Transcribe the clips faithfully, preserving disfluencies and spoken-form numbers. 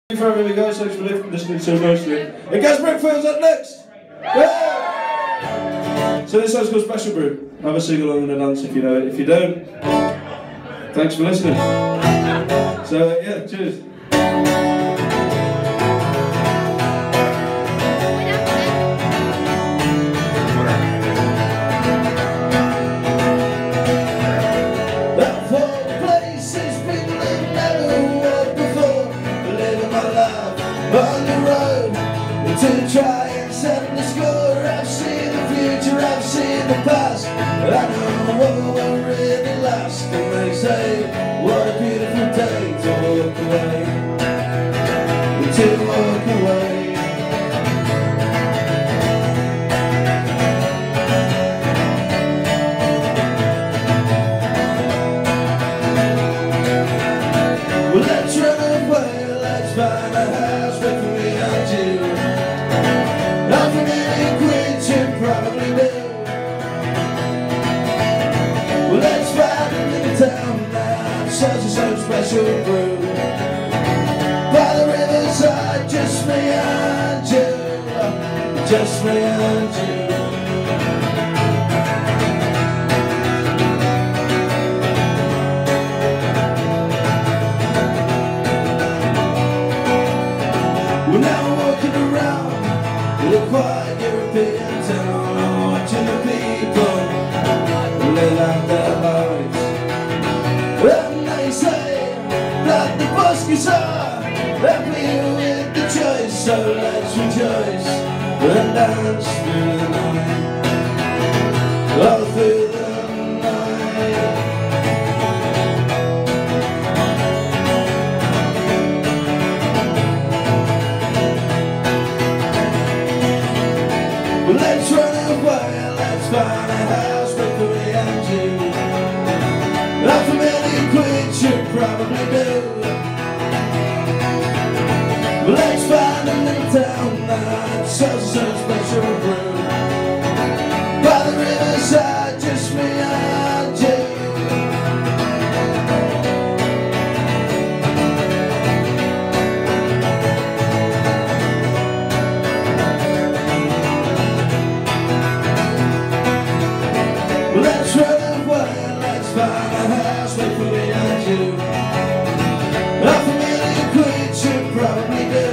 Thank you for having me, guys. Thanks for listening so nicely. And guys, Brookfield's up next! Yeah! So this song's called Special Brew. Have a sing along and a dance if you know it. If you don't, thanks for listening. So yeah, cheers. On the road to try and set the score. I've seen the future, I've seen the past. I know what we're really lost. And they say, what a beautiful day to walk away, to walk away. Well, let's run away, let's find a house with me and you. Nothing any quit you probably do. Well, let's find a little town now, such a so special brew. By the riverside, just me and you, just me and you. Well, now we're walking around in a quiet European town, watching the people live out their lives. And they say that the buskers are happy with the choice, so let's rejoice and dance through the night, all through the night. Let's run away, let's find a house with me and you. Not for many quid you probably do. Let's find a little town that sells so special brew. By the riverside, just me and you. Let's run away, let's find a house with me and you. Half a million quid you probably do.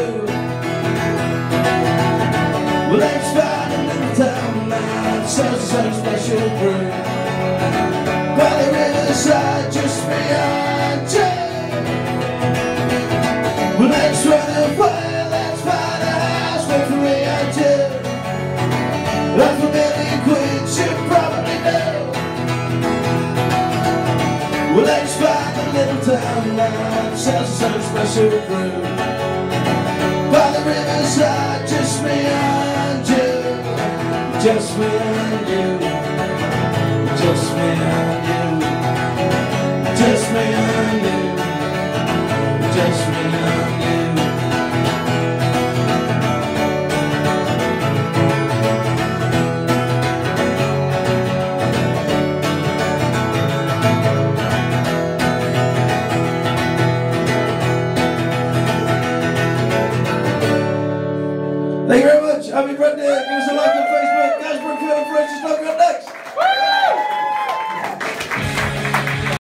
Well, let's find a little town now, such so special brew. By the riverside, just me and you. Well, let's run away, let's find a house with me and you. Half a million quid you probably do. Well, let's find a little town that sells so special brew. By the riverside, just me and you, just me and you, just me and you.